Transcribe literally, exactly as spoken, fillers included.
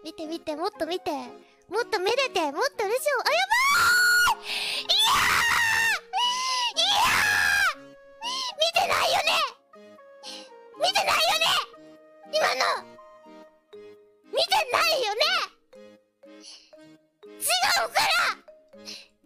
見て見て、もっと見て。もっとめでて、もっとルシオ、あ、やばーい。いやーいやー見てないよね。見てないよね。今の見てないよね。違うから